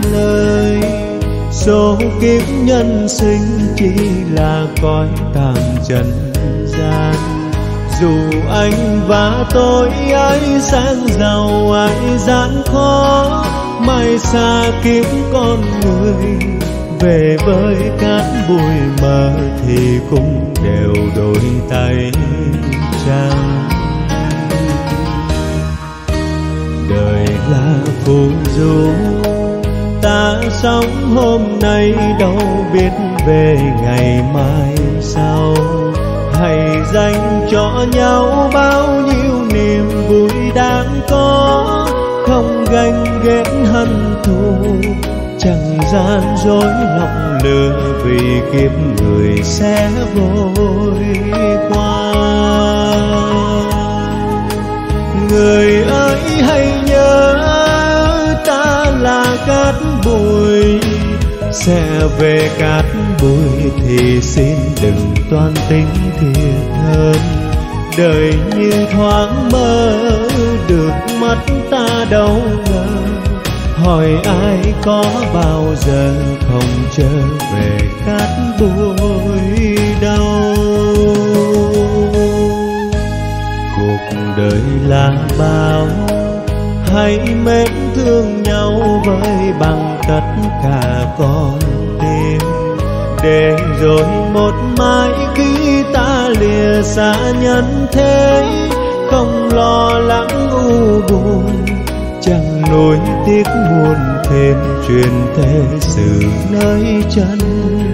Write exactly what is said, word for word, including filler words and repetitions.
lời. Số kiếp nhân sinh chỉ là cõi tạm trần gian. Dù anh và tôi ai sang giàu ai gian khó, mai xa kiếp con người về với cát bụi mờ thì cũng đều đôi tay trắng. Đời là phù du, ta sống hôm nay đâu biết về ngày mai sau. Hãy dành cho nhau bao nhiêu niềm vui đáng có, không ganh ghét hận thù, chẳng gian dối lòng lừa vì kiếp người sẽ vội qua. Người ơi hãy nhớ ta là cát bụi, sẽ về cát bụi thì xin đừng toan tính thiệt hơn. Đời như thoáng mơ được mắt ta đâu ngờ, hỏi ai có bao giờ không trở về cát bụi đâu. Cuộc đời là bao, hãy mến thương nhau với bằng tất cả con tim, để rồi một mai khi ta lìa xa nhân thế, không lo lắng u buồn, chẳng nuối tiếc muôn thêm truyền thế sự nơi chân